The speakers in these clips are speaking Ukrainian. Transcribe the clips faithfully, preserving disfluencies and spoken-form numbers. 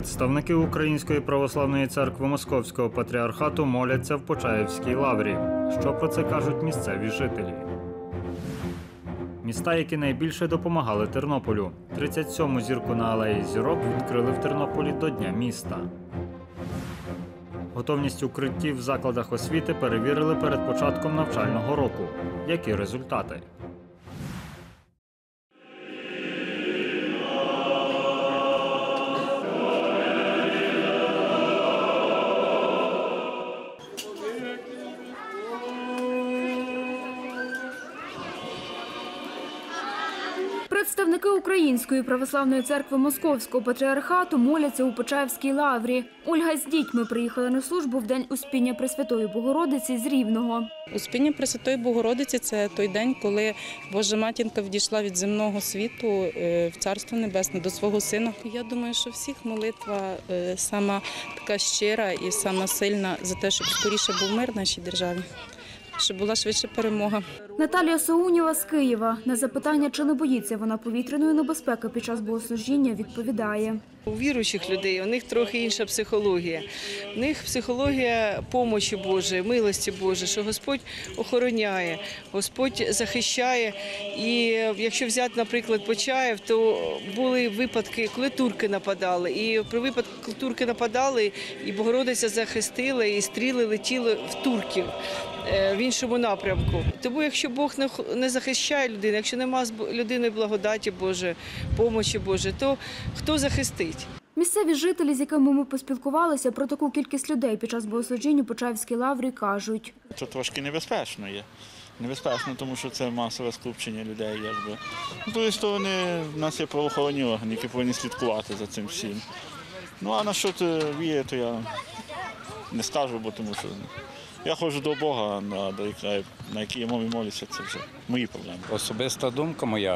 Представники Української православної церкви Московського патріархату моляться в Почаївській лаврі. Що про це кажуть місцеві жителі? Міста, які найбільше допомагали Тернополю. тридцять сьому зірку на Алеї Зірок відкрили в Тернополі до Дня міста. Готовність укриттів в закладах освіти перевірили перед початком навчального року. Які результати? Представники Української православної церкви Московського патріархату моляться у Почаївській лаврі. Ольга з дітьми приїхала на службу в день Успіння Пресвятої Богородиці з Рівного. Успіння Пресвятої Богородиці – це той день, коли Божа Матінка відійшла від земного світу в Царство Небесне до свого Сина. Я думаю, що всіх молитва сама така щира і сама сильна за те, щоб скоріше був мир в нашій державі, щоб була швидше перемога. Наталія Соунєва з Києва. На запитання, чи не боїться вона повітряної небезпеки під час богослужіння, відповідає. У віруючих людей у них трохи інша психологія. У них психологія помочі Божої, милості Божої, що Господь охороняє, Господь захищає. І якщо взяти, наприклад, Почаїв, то були випадки, коли турки нападали. І при випадку, коли турки нападали, і Богородиця захистила, і стріли летіли в турків в іншому напрямку. Тому якщо Бог не захищає людину, якщо немає з людини благодаті Божої, помочі Божої, то хто захистить? Місцеві жителі, з якими ми поспілкувалися про таку кількість людей під час богослужіння у Почаївській лаврі, кажуть. Це трошки небезпечно є. Небезпечно, тому що це масове скупчення людей. Якби. З тої сторони, в нас є правоохоронні органи, які повинні слідкувати за цим всім. Ну а на що віє, то я не скажу, бо тому що я ходжу до Бога, на якій я мові молюся, це вже мої проблеми. Особиста думка моя.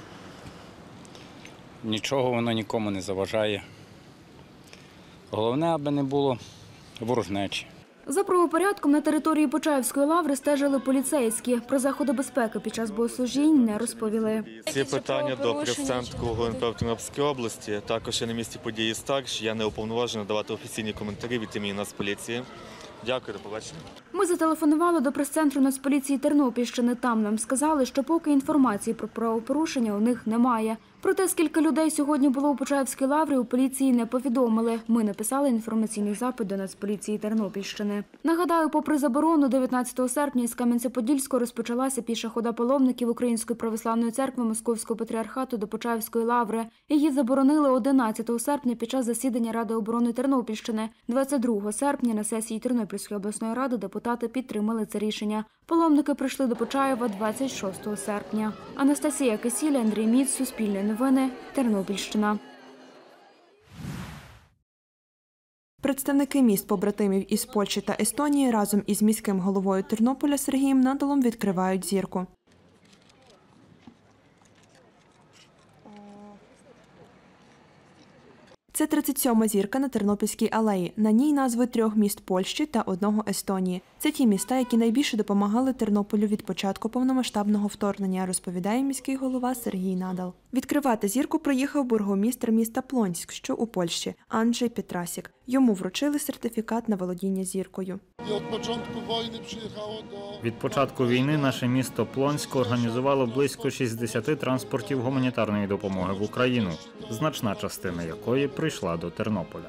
Нічого воно нікому не заважає. Головне, аби не було ворожнечі. За правопорядком на території Почаївської лаври стежили поліцейські. Про заходи безпеки під час богослужінь не розповіли. Ці питання до прес-центру ГУНП в Тернопільській області. Також я на місці події старш. Я не уповноважений давати офіційні коментарі від імені Нацполіції. Дякую, до побачення. Ми зателефонували до прес-центру Нацполіції Тернопільщини. Там нам сказали, що поки інформації про правопорушення у них немає. Про те, скільки людей сьогодні було у Почаївській лаврі, у поліції не повідомили. Ми написали інформаційний запит до Нацполіції Тернопільщини. Нагадаю, попри заборону, дев'ятнадцятого серпня із Кам'янця-Подільського розпочалася піша хода паломників Української православної церкви Московського патріархату до Почаївської лаври. Її заборонили одинадцятого серпня під час засідання Ради оборони Тернопільщини. двадцять другого серпня на сесії Тернопільської обласної ради депутати підтримали це рішення. Паломники прийшли до Почаєва двадцять шостого серпня. Анастасія Кисіля, Андрій Міц, Суспільне новини, Тернопільщина. Представники міст-побратимів із Польщі та Естонії разом із міським головою Тернополя Сергієм Надалом відкривають зірку. Це тридцять сьома зірка на Тернопільській алеї. На ній назви трьох міст Польщі та одного Естонії. Це ті міста, які найбільше допомагали Тернополю від початку повномасштабного вторгнення, розповідає міський голова Сергій Надал. Відкривати зірку приїхав бургомістр міста Плонськ, що у Польщі, Анджей Петрасік. Йому вручили сертифікат на володіння зіркою. Від початку війни наше місто Плонськ організувало близько шістдесят транспортів гуманітарної допомоги в Україну, значна частина якої прийшла до Тернополя.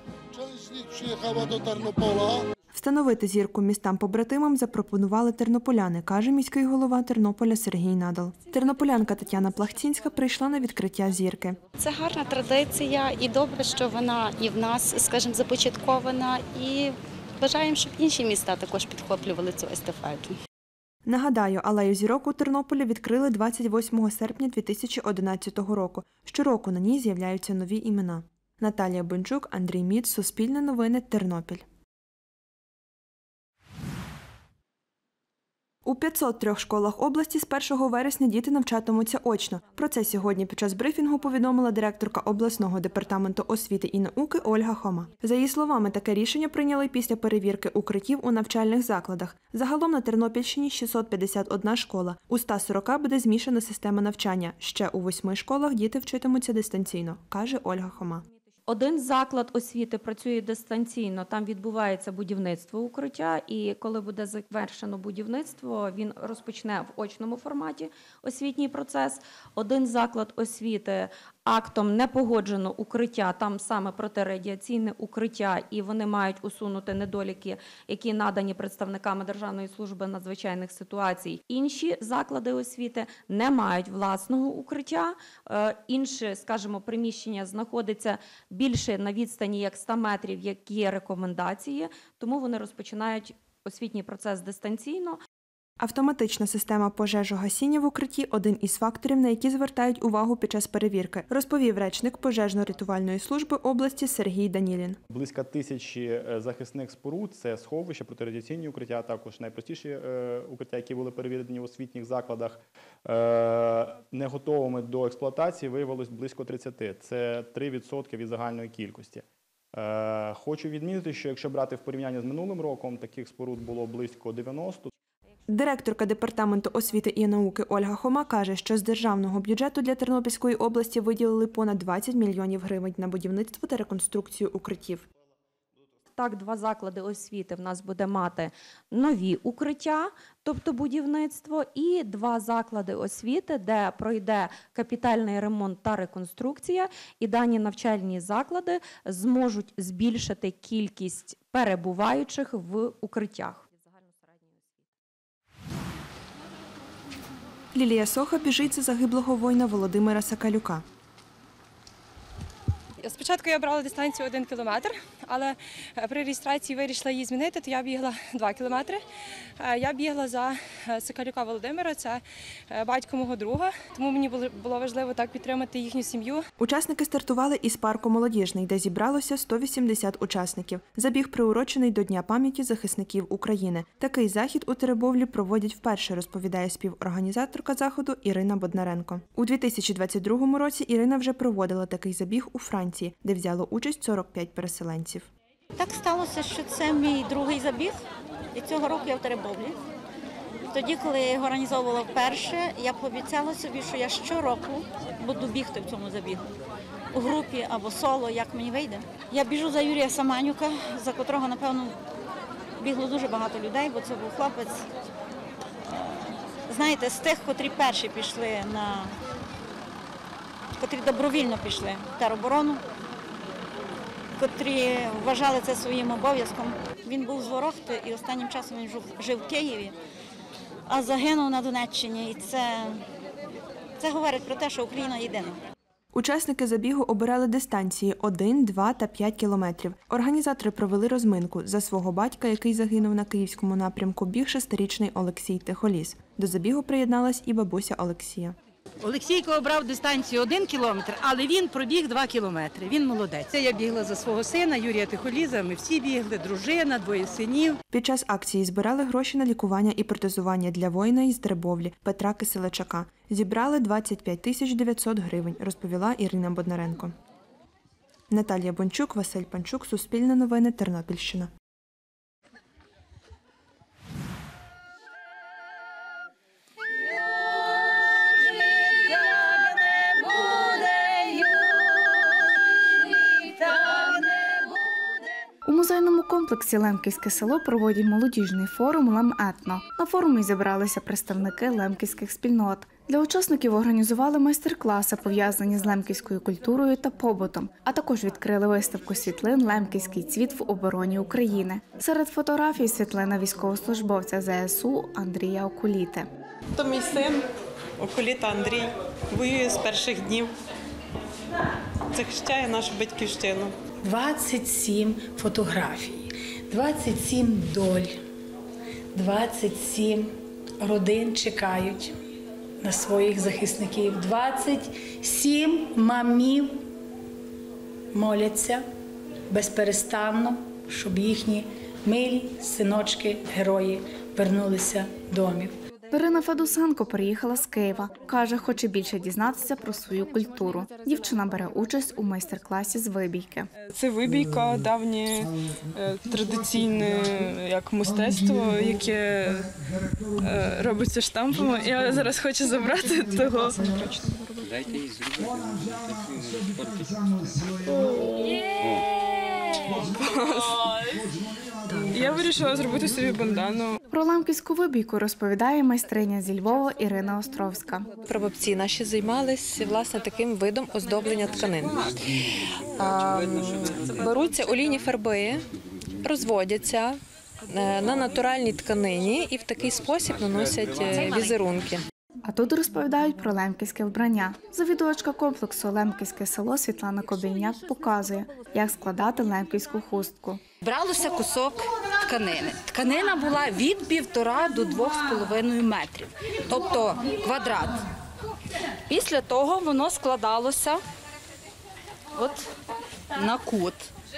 Встановити зірку містам-побратимам запропонували тернополяни, каже міський голова Тернополя Сергій Надал. Тернополянка Тетяна Плахцінська прийшла на відкриття зірки. Це гарна традиція і добре, що вона і в нас, скажімо, започаткована. І бажаємо, щоб інші міста також підхоплювали цю естафету. Нагадаю, алею зірок у Тернополі відкрили двадцять восьмого серпня дві тисячі одинадцятого року. Щороку на ній з'являються нові імена. Наталія Бончук, Андрій Міц, Суспільне новини, Тернопіль. У п'ятсот трьох школах області з першого вересня діти навчатимуться очно. Про це сьогодні під час брифінгу повідомила директорка обласного департаменту освіти і науки Ольга Хома. За її словами, таке рішення прийняли після перевірки укриттів у навчальних закладах. Загалом на Тернопільщині шістсот п'ятдесят одна школа. У ста сорока буде змішана система навчання. Ще у восьми школах діти вчитимуться дистанційно, каже Ольга Хома. Один заклад освіти працює дистанційно, там відбувається будівництво укриття, і коли буде завершено будівництво, він розпочне в очному форматі освітній процес. Один заклад освіти актом не погоджено укриття, там саме протирадіаційне укриття, і вони мають усунути недоліки, які надані представниками Державної служби надзвичайних ситуацій. Інші заклади освіти не мають власного укриття, інші, скажімо, приміщення знаходиться більше на відстані як ста метрів, як є рекомендації, тому вони розпочинають освітній процес дистанційно. Автоматична система пожежогасіння в укритті – один із факторів, на які звертають увагу під час перевірки, розповів речник пожежно-рятувальної служби області Сергій Данілін. Близько тисячі захисних споруд – це сховища, протирадіаційні укриття, а також найпростіші укриття, які були перевірені в освітніх закладах. Не готовими до експлуатації виявилось близько тридцяти. Це три відсотки від загальної кількості. Хочу відмітити, що якщо брати в порівнянні з минулим роком, таких споруд було близько дев'яноста. Директорка Департаменту освіти і науки Ольга Хома каже, що з державного бюджету для Тернопільської області виділили понад двадцять мільйонів гривень на будівництво та реконструкцію укриттів. Так, два заклади освіти в нас буде мати нові укриття, тобто будівництво, і два заклади освіти, де пройде капітальний ремонт та реконструкція, і дані навчальні заклади зможуть збільшити кількість перебуваючих в укриттях. Лілія Соха біжить за загиблого воїна Володимира Сакалюка. Спочатку я брала дистанцію один кілометр, але при реєстрації вирішила її змінити, то я бігла два кілометри. Я бігла за Сакалюка Володимира, це батько мого друга, тому мені було важливо так підтримати їхню сім'ю. Учасники стартували із парку «Молодіжний», де зібралося сто вісімдесят учасників. Забіг приурочений до Дня пам'яті захисників України. Такий захід у Теребовлі проводять вперше, розповідає співорганізаторка заходу Ірина Боднаренко. У дві тисячі двадцять другому році Ірина вже проводила такий забіг у Франції, де взяло участь сорок п'ять переселенців. Так сталося, що це мій другий забіг, і цього року я в Теребовлі. Тоді, коли я його організовувала вперше, я пообіцяла собі, що я щороку буду бігти в цьому забігу. У групі або соло, як мені вийде. Я біжу за Юрія Саманюка, за котрого, напевно, бігло дуже багато людей, бо це був хлопець, знаєте, з тих, котрі перші пішли на... котрі добровільно пішли в тероборону, котрі вважали це своїм обов'язком. Він був з Ворохти і останнім часом він жив в Києві, а загинув на Донеччині. І це, це говорить про те, що Україна єдина. Учасники забігу обирали дистанції один, два та п'ять кілометрів. Організатори провели розминку. За свого батька, який загинув на київському напрямку, біг шестирічний Олексій Тихоліс. До забігу приєдналась і бабуся Олексія. Олексійко обрав дистанцію один кілометр, але він пробіг два кілометри. Він молодець. Це я бігла за свого сина Юрія Тихоліза, ми всі бігли, дружина, двоє синів. Під час акції збирали гроші на лікування і протезування для воїна із Теребовлі Петра Киселичака. Зібрали двадцять п'ять тисяч дев'ятсот гривень, розповіла Ірина Боднаренко. Наталія Бончук, Василь Панчук, Суспільне новини, Тернопільщина. У музейному комплексі «Лемківське село» проводять молодіжний форум «Лем-етно». На форумі зібралися представники лемківських спільнот. Для учасників організували майстер-класи, пов'язані з лемківською культурою та побутом, а також відкрили виставку світлин «Лемківський цвіт в обороні України». Серед фотографій світлина військовослужбовця зе ес у Андрія Окуліти. То мій син, Окуліта Андрій, воює з перших днів, захищає нашу батьківщину. двадцять сім фотографій, двадцять сім доль, двадцять сім родин чекають на своїх захисників, двадцять сім мамів моляться безперестанно, щоб їхні милі синочки, герої вернулися домів. Ірина Федусенко приїхала з Києва. Каже, хоче більше дізнатися про свою культуру. Дівчина бере участь у майстер-класі з вибійки. Це вибійка, давнє традиційне як мистецтво, яке е, робиться штампами. Я зараз хочу забрати того. Дайте їй зробити. Я вирішила зробити собі бандану. Про лемківську вибійку розповідає майстриня зі Львова Ірина Островська. Прабабці наші займалися власне таким видом оздоблення тканин. А, беруться олійні фарби, розводяться на натуральній тканині і в такий спосіб наносять візерунки. А тут розповідають про лемківське вбрання. Завідувачка комплексу «Лемківське село» Світлана Кобільняк показує, як складати лемківську хустку. Бралося кусок тканини. Тканина була від півтора до двох з половиною метрів, тобто квадрат. Після того воно складалося от на кут.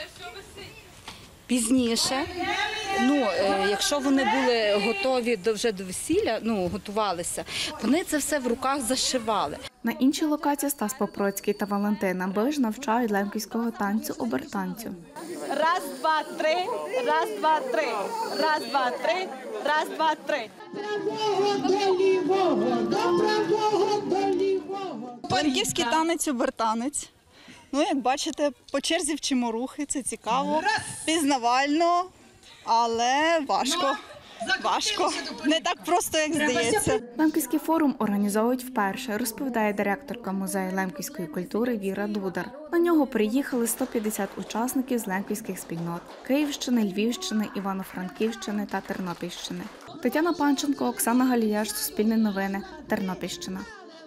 Пізніше, ну, е, якщо вони були готові до, вже до весілля, ну, готувалися, вони це все в руках зашивали. На іншій локації Стас Попроцький та Валентина Биш навчають лемківського танцю обертанцю. Раз, два, три, раз, два, три, раз, два, три, раз, два, три. Лемківський танець обертанець. Ну, як бачите, по черзі вчимо рухи, це цікаво, пізнавально, але важко. Важко. Не так просто, як здається. Лемківський форум організовують вперше, розповідає директорка музею лемківської культури Віра Дудар. На нього приїхали сто п'ятдесят учасників з лемківських спільнот – Київщини, Львівщини, Івано-Франківщини та Тернопільщини. Тетяна Панченко, Оксана Галіяш, Суспільне новини, Тернопільщина.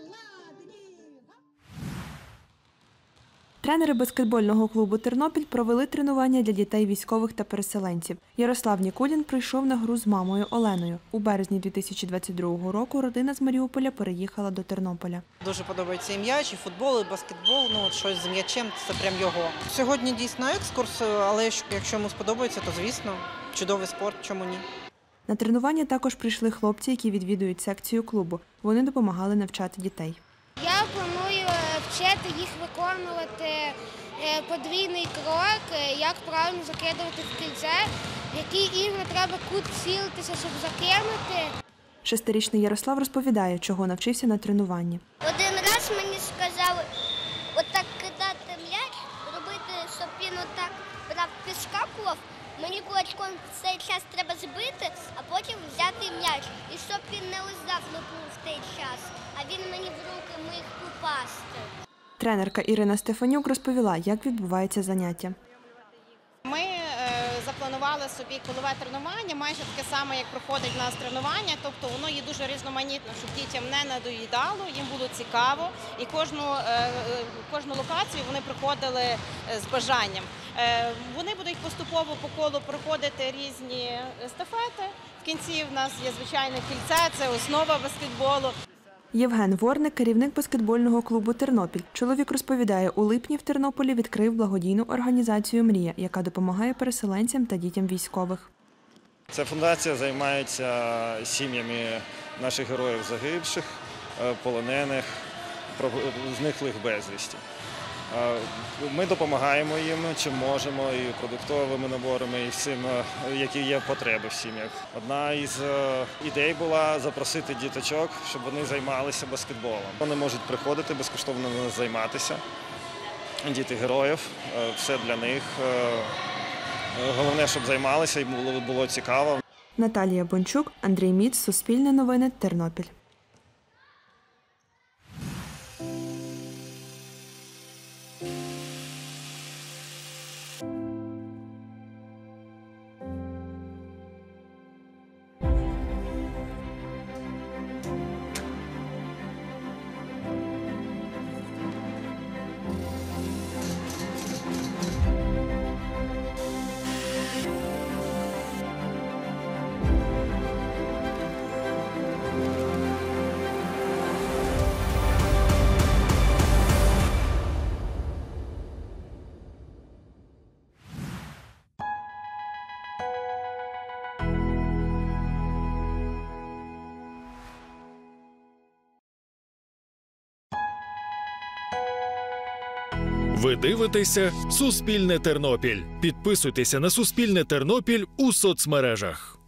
Тренери баскетбольного клубу «Тернопіль» провели тренування для дітей військових та переселенців. Ярослав Нікулін прийшов на гру з мамою Оленою. У березні дві тисячі двадцять другого року родина з Маріуполя переїхала до Тернополя. Дуже подобається і м'яч, і футбол, і баскетбол. Ну, от щось з м'ячем – це прям його. Сьогодні дійсно екскурс, але якщо йому сподобається, то звісно, чудовий спорт, чому ні. На тренування також прийшли хлопці, які відвідують секцію клубу. Вони допомагали навчати дітей. Я планую вчити їх виконувати подвійний крок, як правильно закидувати в кільце, в які ігри треба кут цілитися, щоб закинути. Шестирічний Ярослав розповідає, чого навчився на тренуванні. Один раз мені сказали отак кидати м'яч, робити, щоб він отак брав, підскакував. Мені кулачком в цей час треба збити, а потім взяти м'яч. І щоб він не лизав ногу в той час, а він мені в руки міг попасти. Тренерка Ірина Стефанюк розповіла, як відбувається заняття. Ми е, запланували собі колове тренування, майже таке саме, як проходить у нас тренування, тобто воно є дуже різноманітно, щоб дітям не надоїдало, їм було цікаво, і кожну, е, кожну локацію вони проходили з бажанням. Е, вони будуть поступово по колу проходити різні естафети. В кінці в нас є звичайне кільце, це основа баскетболу. Євген Ворник – керівник баскетбольного клубу «Тернопіль». Чоловік розповідає, у липні в Тернополі відкрив благодійну організацію «Мрія», яка допомагає переселенцям та дітям військових. Ця фундація займається сім'ями наших героїв загибших, полонених, зниклих безвісті. Ми допомагаємо їм, чим можемо, і продуктовими наборами, і всім, які є потреби в сім'ях. Одна із ідей була запросити діточок, щоб вони займалися баскетболом. Вони можуть приходити безкоштовно займатися. Діти героїв, все для них. Головне, щоб займалися і було, було цікаво. Наталія Бончук, Андрій Міц, Суспільне новини, Тернопіль. Ви дивитеся «Суспільне Тернопіль». Підписуйтеся на «Суспільне Тернопіль» у соцмережах.